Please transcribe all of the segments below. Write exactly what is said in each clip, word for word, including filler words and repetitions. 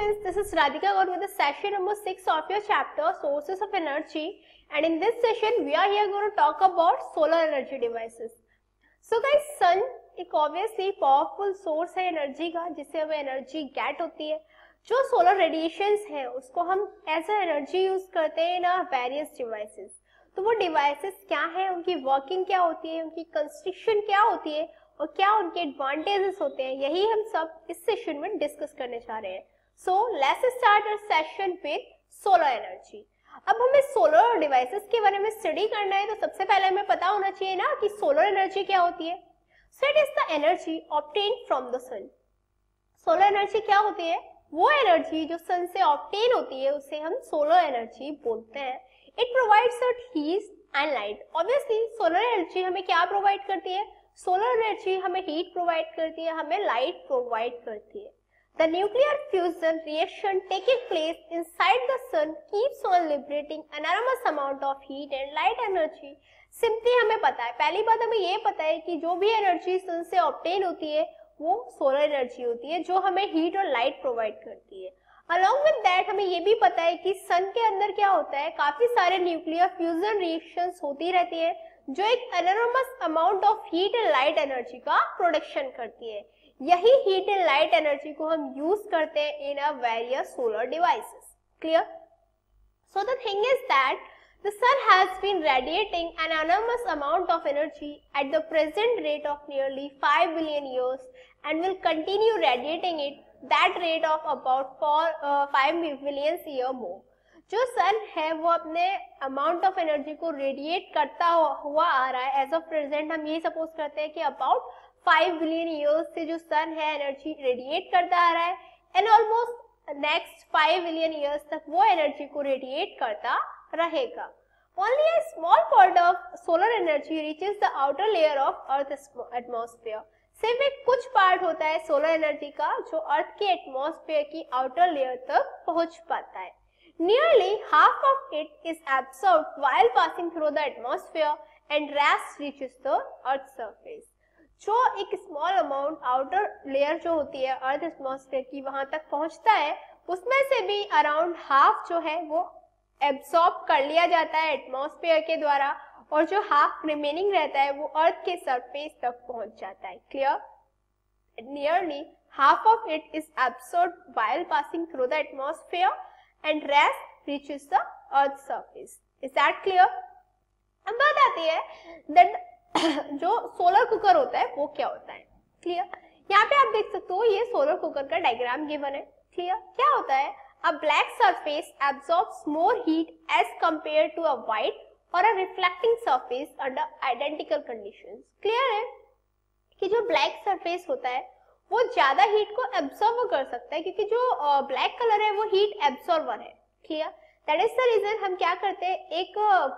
students, this is Radhika Gaur with the session number six of your chapter Sources of Energy, and in this session we are here going to talk about solar energy devices. So guys, sun एक obviously powerful source है energy का, जिससे हमें energy get होती है. जो solar radiations हैं उसको हम as a energy use करते हैं ना various devices. तो वो devices क्या हैं, उनकी working क्या होती है, उनकी construction क्या होती है और क्या उनके एडवांटेजेस होते हैं, यही हम सब इस सेशन में डिस्कस करने जा रहे हैं. So let's start our session with solar energy. अब हमें सोलर डिवाइसेस के बारे में स्टडी करना है, तो सबसे पहले हमें पता होना चाहिए ना कि सोलर एनर्जी क्या होती है. So it is the energy obtained from the sun. Solar energy क्या होती है? वो एनर्जी जो सन से ऑब्टेन होती है उसे हम सोलर एनर्जी बोलते हैं. It provides heat and light. Obviously solar energy हमें क्या प्रोवाइड करती है? सोलर एनर्जी हमें हीट प्रोवाइड करती है, हमें लाइट प्रोवाइड करती है. The nuclear fusion reaction taking place inside the sun keeps on liberating enormous amount of heat and light energy. Simply हमें पता है, पहली बात हमें ये पता है कि जो भी एनर्जी सन से ऑब्टेन होती है वो सोलर एनर्जी होती है, जो हमें हीट और लाइट प्रोवाइड करती है. अलॉन्ग विद दैट हमें ये भी पता है कि सन के अंदर क्या होता है, काफी सारे न्यूक्लियर फ्यूजन रिएक्शंस होती रहती है जो एक enormous amount of heat and light energy का प्रोडक्शन करती है. यही हीट एंड लाइट एनर्जी को हम यूज करते हैं in a various solar devices. Clear? So the thing is that the sun has been radiating an enormous amount of energy at the present rate of nearly five billion years and will continue radiating it that rate of about four uh, five billion year more. जो सन है वो अपने amount of energy को radiate करता हुआ आ रहा है. As of present हम यही सपोज करते हैं कि अबाउट फाइव बिलियन ईयर्स से जो सन है एनर्जी रेडिएट करता आ रहा है, and almost next five billion years तक वो एनर्जी को रेडिएट करता रहेगा. Only a small part of solar energy reaches the outer layer of earth atmosphere. सिर्फ एक कुछ पार्ट होता है सोलर एनर्जी का जो अर्थ के एटमॉस्फेयर की आउटर लेयर तक पहुंच पाता है. Nearly half of it is absorbed while passing through the atmosphere and rest reaches the earth surface. जो एक स्मॉल अमाउंट आउटर लेयर जो होती है अर्थ एटमॉस्फेयर की वहां तक पहुंचता है, उसमें से भी अराउंड हाफ जो है वो एब्सॉर्ब कर लिया जाता है एटमॉस्फेयर के द्वारा, और जो हाफ रिमेनिंग रहता है वो अर्थ के सरफेस तक पहुंच जाता है. Clear? Nearly half of it is absorbed while passing through the atmosphere and rest reaches the earth surface. Is that clear? अब बात आती है that जो सोलर कुकर होता है वो क्या होता है. क्लियर? यहाँ पे आप देख सकते हो ये सोलर कुकर का डायग्राम गिवन है. क्लियर? क्या होता है? A black surface absorbs more heat as compared to a white or a reflecting surface under identical conditions. Clear है कि जो ब्लैक सरफेस होता है वो ज्यादा हीट को एब्सॉर्ब कर सकता है, क्योंकि जो ब्लैक uh, कलर है वो हीट एब्सॉर्बर है. Clear? That is the reason हम क्या करते हैं, एक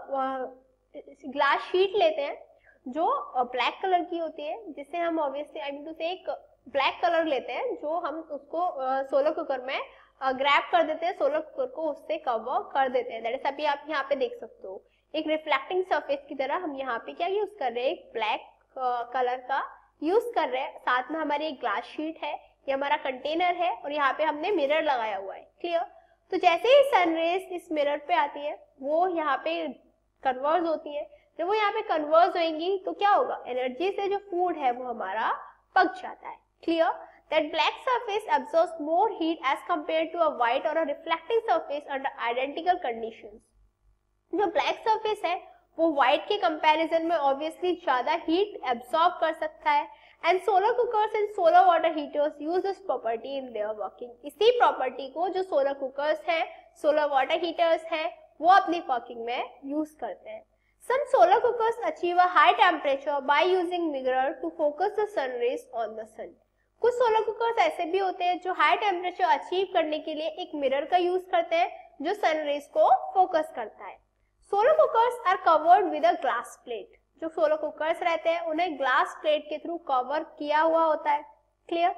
ग्लास uh, शीट लेते हैं जो ब्लैक uh, कलर की होती है, जिससे हम ऑब्वियसली आई मीन टू से एक ब्लैक कलर लेते हैं जो हम उसको सोलर uh, कुकर में ग्रैब uh, कर देते हैं, सोलर कुकर को उससे कवर कर देते हैं. दैट इज अभी आप यहाँ पे देख सकते हो एक रिफ्लेक्टिंग सरफेस की तरह हम यहाँ पे क्या यूज कर रहे हैं, एक ब्लैक कलर uh, का यूज कर रहे हैं. साथ में हमारी एक ग्लास शीट है, ये हमारा कंटेनर है, और यहाँ पे हमने मिरर लगाया हुआ है. क्लियर? तो जैसे ही सनरेज इस मिरर पे आती है वो यहाँ पे कन्वर्ज होती है. जब वो यहाँ पे कन्वर्ज होंगी तो क्या होगा, एनर्जी से जो फूड है वो हमारा पक जाता है. Clear? That black surface absorbs more heat as compare to a white or a reflecting surface under identical conditions. जो ब्लैक सरफेस है वो व्हाइट के कंपैरिजन में ऑब्वियसली ज्यादा हीट एब्सॉर्ब कर सकता है. And solar cookers and solar water heaters use this property in their working. इसी प्रॉपर्टी को जो सोलर कुकर्स हैं, सोलर वाटर हीटर्स हैं, वो अपनी वर्किंग में यूज करते हैं. Some solar cookers achieve a high temperature by using mirror to focus the sun rays on the sun. कुछ सोलर कुकर्स ऐसे भी होते हैं जो हाई टेम्परेचर अचीव करने के लिए एक मिरर का यूज करते हैं जो सन रेज को फोकस करता है. Solar cookers are covered with a glass plate. जो सोलर कुकर्स रहते हैं उन्हें ग्लास प्लेट के थ्रू कवर किया हुआ होता है. क्लियर?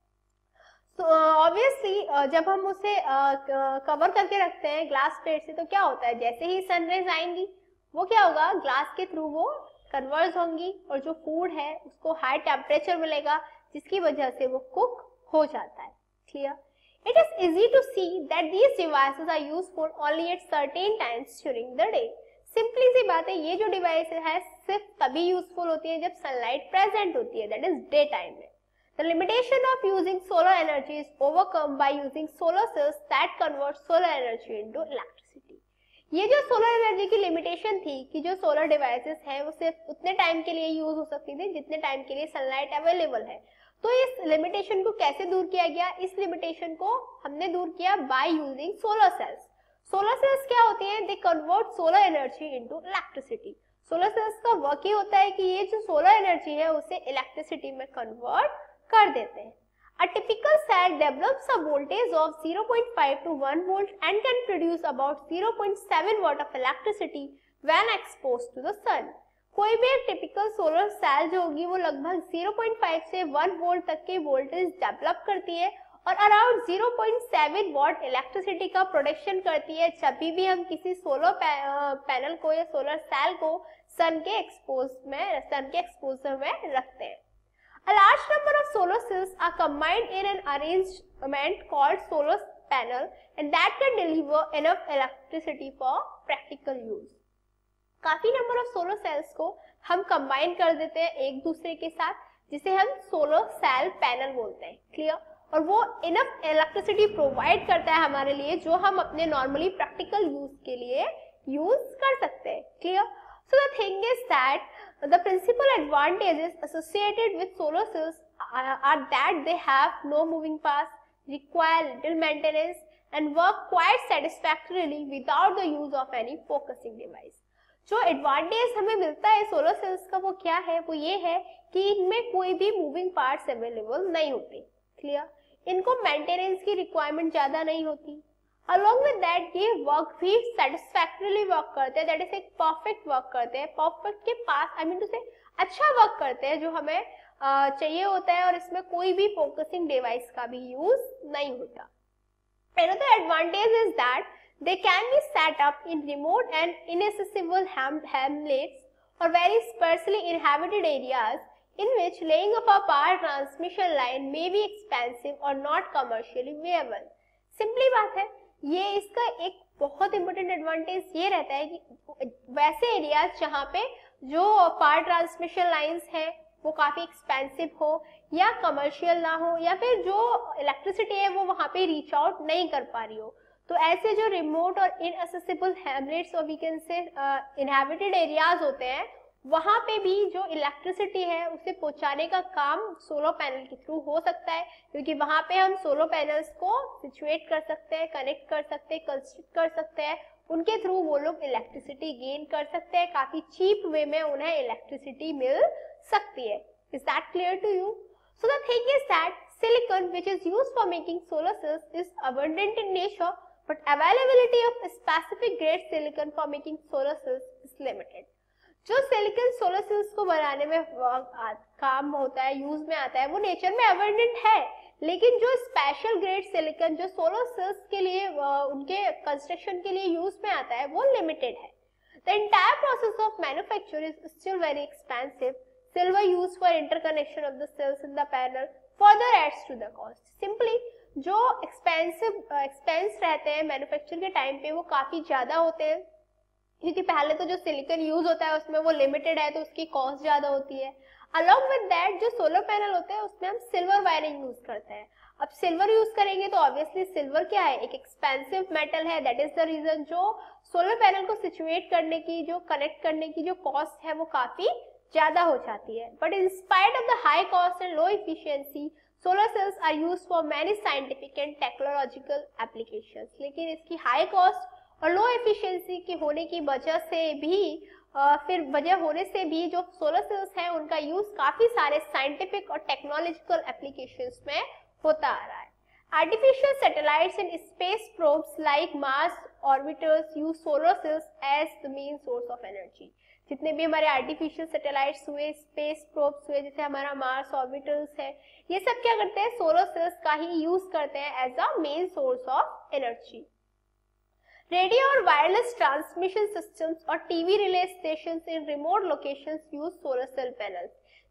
तो ऑब्वियसली जब हम उसे कवर uh, करके रखते हैं ग्लास प्लेट से, तो क्या होता है, जैसे ही सनरेज आएंगी वो क्या होगा, ग्लास के थ्रू वो कन्वर्ज होंगी और जो फूड है उसको हाई टेम्परेचर मिलेगा, जिसकी वजह से वो कुक हो जाता है. Clear? It is easy to see that these devices are useful only at certain times during the day. Simply सी बात है, ये जो डिवाइस है सिर्फ तभी यूजफुल होती है जब सनलाइट प्रेजेंट होती है, दैट इज डे टाइम में. The limitation of using solar energy is overcome by using solar cells that convert solar energy into electricity. ये जो सोलर एनर्जी की लिमिटेशन थी कि जो सोलर डिवाइसेस हैं वो सिर्फ उतने टाइम के लिए यूज हो सकती थी जितने टाइम के लिए सनलाइट अवेलेबल है. तो इस लिमिटेशन को कैसे दूर किया गया? इस लिमिटेशन को हमने दूर किया by using solar cells. Solar cells क्या होती हैं? They convert solar energy into electricity. Solar cells का वर्क ये होता है कि ये जो सोलर एनर्जी है उसे इलेक्ट्रिसिटी में कन्वर्ट कर देते हैं. A typical cell develops a voltage of zero point five to one volt and can produce about zero point seven watt of electricity when exposed to the sun. कोई भी एक typical solar cell जो होगी वो लगभग zero point five से one volt तक के वोल्टेज डेवलप करती है और around zero point seven watt electricity का प्रोडक्शन करती है जब भी हम किसी सोलर पैनल को या सोलर सेल को सन के एक्सपोज में सन के एक्सपोजर में रखते हैं. A large number of solar cells are combined in an arrangement called solar panel and that can deliver enough electricity for practical use. काफी नंबर ऑफ सोलर सेल्स को हम कंबाइन कर देते हैं एक दूसरे के साथ जिसे हम सोलर सेल पैनल बोलते हैं. क्लियर? और वो इनफ इलेक्ट्रिसिटी प्रोवाइड करता है हमारे लिए जो हम अपने नॉर्मली प्रैक्टिकल यूज के लिए यूज कर सकते हैं. Clear? So the thing is that the principal advantages associated with solar cells are, are that they have no moving parts, require little maintenance and work quite satisfactorily without the use of any focusing device. जो advantage हमें मिलता है solar cells का वो क्या है? वो ये है कि इनमें कोई भी मूविंग पार्ट्स अवेलेबल नहीं होते. क्लियर? इनको मेंटेनेंस की रिक्वायरमेंट ज्यादा नहीं होती. Along with that ये वर्क भी satisfactorily वर्क करते हैं, दैट इज एक परफेक्ट वर्क करते हैं. परफेक्ट के पास आई मीन टू से अच्छा वर्क करते हैं जो हमें uh, चाहिए होता है और इसमें कोई भी फोकसिंग डिवाइस का भी यूज नहीं होता. Another advantage is that they can be set up in remote and inaccessible ham hamlets or very sparsely inhabited areas in which laying of a power transmission line may be expensive or not commercially viable. Simply बात है, ये इसका एक बहुत important advantage ये रहता है कि वैसे एरियाज जहाँ पे जो पावर ट्रांसमिशन लाइंस हैं वो काफी एक्सपेंसिव हो या कमर्शियल ना हो या फिर जो इलेक्ट्रिसिटी है वो वहाँ पे रीच आउट नहीं कर पा रही हो, तो ऐसे जो रिमोट और इनएक्सेसिबल हैमलेट्स और we can say inhabited areas होते हैं वहां पे भी जो इलेक्ट्रिसिटी है उसे पहुंचाने का काम सोलर पैनल के थ्रू हो सकता है क्योंकि वहां पे हम सोलर पैनल्स को सिचुएट कर सकते हैं, कनेक्ट कर सकते हैं, कंस्ट्रक्ट कर सकते हैं. उनके थ्रू वो लोग इलेक्ट्रिसिटी गेन कर सकते हैं, काफी चीप वे में उन्हें इलेक्ट्रिसिटी मिल सकती है. Is that clear to you? So the thing is that silicon which is used for making solar cells is abundant in nature but availability of specific grade silicon for making solar cells is limited. जो silicon solar cells को बनाने में काम होता है, use में आता है, वो नेचर में अबंडेंट है, लेकिन जो स्पेशल ग्रेड सिलिकॉन जो सोलर सेल्स के लिए उनके कंस्ट्रक्शन के लिए यूज में आता है वो लिमिटेड है. The entire process of manufacture is still very expensive. Silver use for interconnection of the cells in the panel further adds to the cost. Simply जो एक्सपेंसिव एक्सपेंस रहते हैं मैन्युफैक्चर के टाइम पे वो काफी ज्यादा होते हैं क्योंकि पहले तो जो सिलिकॉन यूज होता है उसमें वो लिमिटेड है तो उसकी कॉस्ट ज्यादा होती है. अलॉन्ग विद दैट जो सोलर पैनल होते हैं उसमें हम सिल्वर वायरिंग यूज करते हैं. अब सिल्वर यूज करेंगे तो ऑब्वियसली सिल्वर क्या है, एक एक्सपेंसिव मेटल है. दैट इज द रीजन जो सोलर पैनल को सिचुएट करने की, जो कनेक्ट करने की जो कॉस्ट है वो काफी ज्यादा हो जाती है. But in spite of the high cost and low efficiency solar cells are used for many scientific and technological applications. लेकिन इसकी हाई कॉस्ट और लो एफिशिएंसी की होने की वजह से भी आ, फिर वजह होने से भी जो सोलर सेल्स हैं उनका यूज काफी सारे साइंटिफिक और टेक्नोलॉजिकल एप्लीकेशंस में होता आ रहा है. Artificial satellites and space probes like Mars orbiters use solar cells as the main source of energy. जितने भी हमारे आर्टिफिशियल सैटेलाइट्स हुए, स्पेस प्रोब्स हुए, जैसे हमारा मार्स ऑर्बिटर्स है, ये सब क्या करते हैं, सोलर सेल्स का ही यूज करते हैं as a main source of energy. Radio or wireless transmission systems or TV relay stations in remote locations use solar cell panels.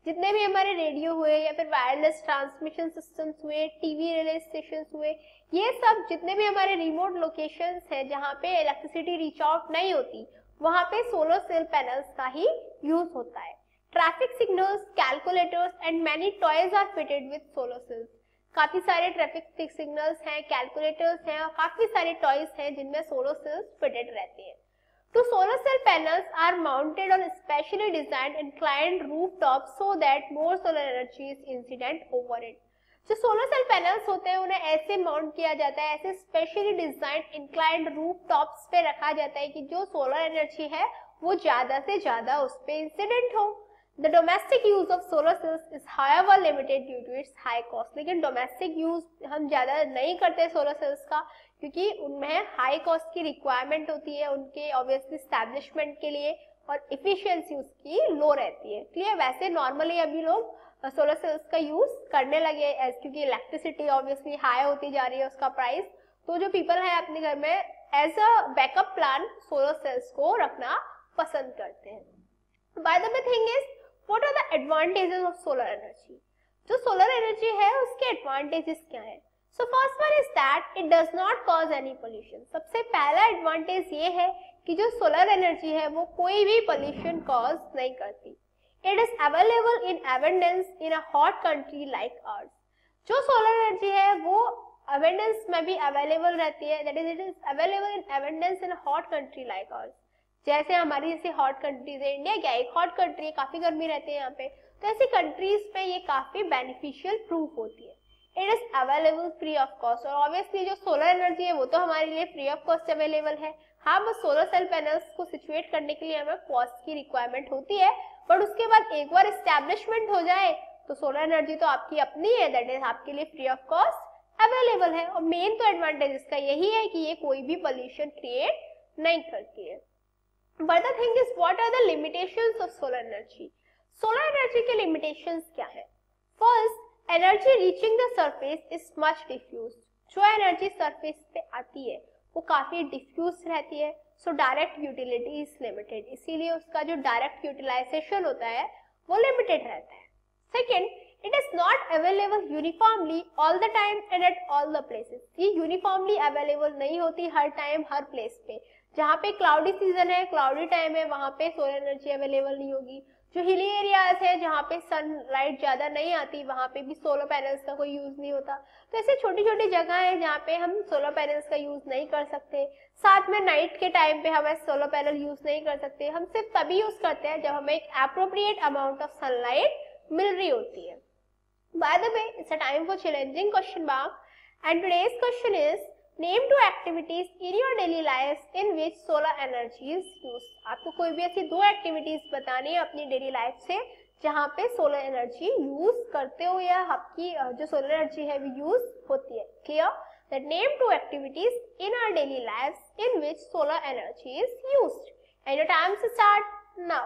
जितने भी हमारे रेडियो हुए या फिर वायरलेस ट्रांसमिशन सिस्टम्स हुए, टीवी रिले स्टेशन हुए, ये सब जितने भी हमारे रिमोट लोकेशंस हैं जहाँ पे इलेक्ट्रिसिटी रीच आउट नहीं होती, वहाँ पे सोलर सेल पैनल्स का ही यूज होता है। Traffic signals, calculators and many toys are fitted with solar cells. काफी सारे ट्रैफिक सिग्नल्स हैं, कैलकुलेटर्स हैं और काफी सारे टॉयज हैं जिनमें सोलर सेल्स फिटेड रहते हैं। तो solar cell panels are mounted on specially designed inclined rooftops so that more solar energy is incident over it. जो solar cell panels होते हैं उन्हें ऐसे माउंट किया जाता है, ऐसे स्पेशली डिजाइंड इंक्लाइंड रूफटॉप्स पे रखा जाता है कि जो सोलर एनर्जी है वो ज्यादा से ज्यादा उस पे इंसिडेंट हो। The domestic use of solar cells is however limited due to its high cost. लेकिन डोमेस्टिक यूज हम ज्यादा नहीं करते सोलर सेल्स का क्योंकि उनमें हाई कॉस्ट की रिक्वायरमेंट होती है उनके ऑब्वियसली एस्टैब्लिशमेंट के लिए और इफिशियंसी उसकी लो रहती है। क्लियर? वैसे नॉर्मली अभी लोग सोलर सेल्स का यूज करने लगे एज क्योंकि इलेक्ट्रिसिटी ऑब्वियसली हाई होती जा रही है उसका प्राइस, तो जो पीपल है अपने घर में as a backup plan solar cells को रखना पसंद करते हैं। By the way thing is what are the advantages of solar energy? जो सोलर एनर्जी है उसके एडवांटेजेस क्या है? So first one is that it does not cause any pollution. सबसे पहला एडवांटेज ये है कि जो सोलर एनर्जी है वो कोई भी पोल्यूशन कॉज नहीं करती। It is available in abundance in a hot country like ours. जो सोलर एनर्जी है वो अबंडेंस में भी अवेलेबल रहती है, that is it is available in abundance in a hot country like ours. जैसे हमारी जैसे हॉट कंट्रीज है, इंडिया क्या एक हॉट कंट्री है, काफी गर्मी रहती है यहाँ पे, तो ऐसी कंट्रीज पे ये काफी बेनिफिशियल प्रूफ होती है। It is available free of cost. और ऑब्वियसली जो सोलर एनर्जी है वो तो हमारे लिए फ्री ऑफ कॉस्ट अवेलेबल है। हाँ, बस सोलर सेल पैनल्स को सिचुएट करने के लिए हमें कॉस्ट की रिक्वायरमेंट होती है, बट उसके बाद एक बार एस्टैब्लिशमेंट हो जाए तो सोलर एनर्जी तो आपकी अपनी है, दैट इज आपके लिए फ्री ऑफ कॉस्ट अवेलेबल है। और मेन तो एडवांटेज इसका यही है कि ये कोई भी पोल्यूशन क्रिएट नहीं करती है। But the thing is, what are the limitations of solar energy? Solar energy के limitations क्या है? First, energy reaching the surface is much diffused. जो energy surface पे आती है वो काफी diffused रहती है, so direct utility is limited. इसीलिए उसका जो direct utilization होता है वो limited रहता है. Second, it is not available uniformly all the time and at all the places. ये uniformly available नहीं होती हर time हर place पे। जहाँ पे क्लाउडी सीजन है, क्लाउडी टाइम है, वहाँ पे सोलर एनर्जी अवेलेबल नहीं होगी। जो हिली एरियाज है जहाँ पे सनलाइट ज्यादा नहीं आती वहाँ पे भी सोलर पैनल्स का कोई यूज नहीं होता। तो ऐसे छोटी छोटी जगह है जहाँ पे हम सोलर पैनल्स का यूज नहीं कर सकते। साथ में नाइट के टाइम पे हम सोलर पैनल यूज नहीं कर सकते। हम सिर्फ तभी यूज करते हैं जब हमें एक एप्रोप्रिएट अमाउंट ऑफ सनलाइट मिल रही होती है। By the way, it's a time for challenging question mark and today's question is Name two activities in your daily lives in which solar energy is used. आपको कोई भी ऐसी दो activities बतानी है अपनी डेली लाइफ से जहाँ पे सोलर एनर्जी यूज करते हो या आपकी जो सोलर एनर्जी है वो यूज होती है। Clear? That name two activities in our daily lives in which solar energy is used. And your time to start now.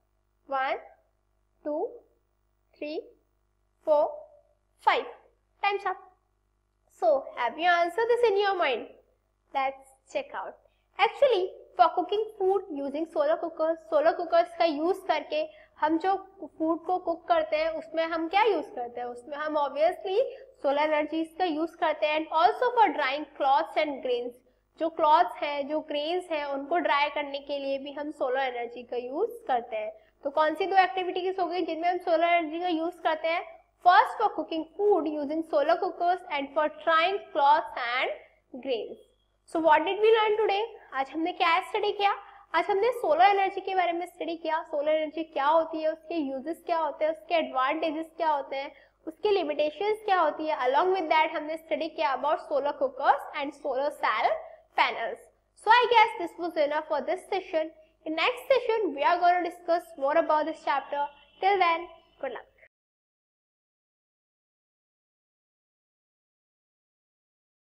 One, two, three, four, five. Time's up. So, have you answered this in your mind? Let's check out. Actually, for cooking food using solar cookers, solar cookers का use करके हम जो food को cook करते हैं उसमें हम क्या use करते हैं? उसमें हम obviously solar energies का use करते हैं and also for drying cloths and grains. जो cloths हैं, जो grains हैं, उनको dry करने के लिए भी हम solar energy का use करते हैं। तो कौन सी दो activities हो गई जिनमें हम solar energy का use करते हैं? First, for cooking food using solar cookers and for drying cloths and grains. So what did we learn today? आज हमने क्या स्टडी किया? आज हमने सोलर एनर्जी के बारे में स्टडी किया। सोलर एनर्जी क्या होती है, उसके यूजेस क्या होते हैं, उसके एडवांटेजेस क्या होते हैं, उसकी लिमिटेशंस क्या होती है। अलॉन्ग विद दैट हमने स्टडी किया about solar cookers and solar cell panels. So I guess this was enough for this session. In next session we are going to discuss more about this chapter. Till then, good luck.